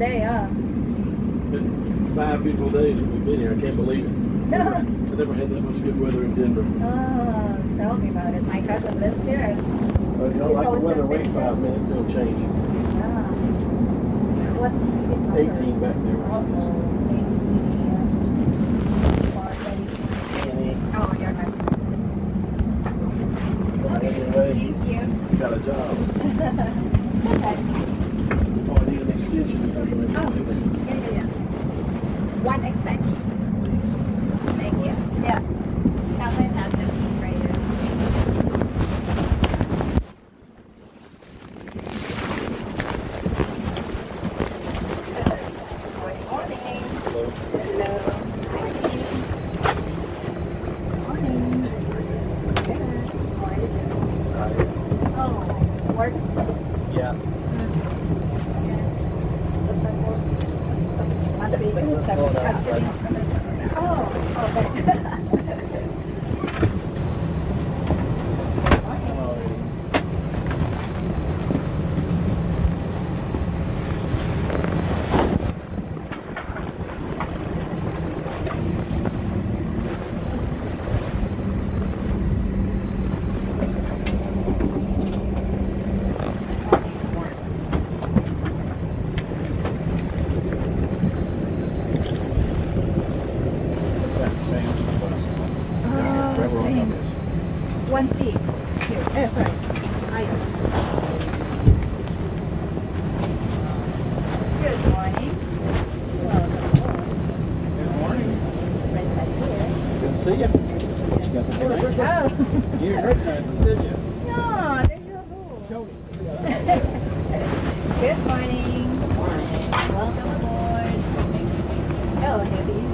day, huh? Been 5 beautiful days since we've been here. I can't believe it. No. I never had that much good weather in Denver. Oh, tell me about it. My cousin lives here. But you don't like the weather, wait 5 minutes, it'll change. Yeah. What city? 18 back there. Oh, Kansas City. Oh, you're nice. Okay, anyway, Thank you. you got a job. Okay. Oh, I need an extension. Yeah. One extension. Thank you. Yeah. Calvin has this right here. Good morning. Hello. Hello. Morning. Good. Oh, work? Yeah. Oh, okay. One C. Here. Sorry. Good morning. Good morning. Princess here. Good to see you. You got some pictures? Oh. You didn't recognize us, did you? No, there you go. Good morning. Good morning. Welcome aboard. Oh, Debbie.